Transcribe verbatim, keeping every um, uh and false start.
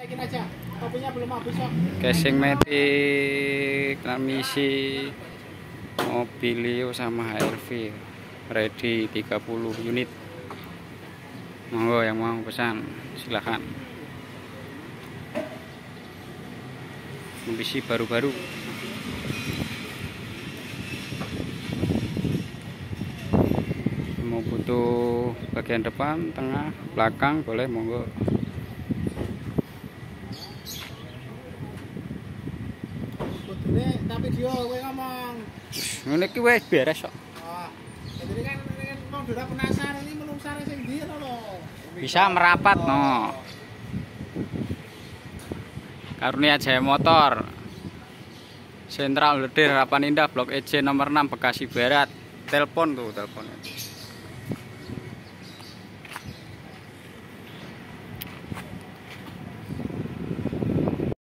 Casing metik, transmisi Mobilio sama H R V ready tiga puluh unit. Monggo yang mau pesan silahkan. Kondisi baru-baru. Mau butuh bagian depan, tengah, belakang boleh, monggo. Tapi dia kowe ngomong. Ngene iki wis beres kok. Oh. Jadi kan kan mau udah penasaran ini menungsare sing ndi lho. Bisa merapat no. Karunia Jaya Motor. Sentral Leder Harapan Indah Blok E J nomor enam Bekasi Barat. Telepon tuh, telepon.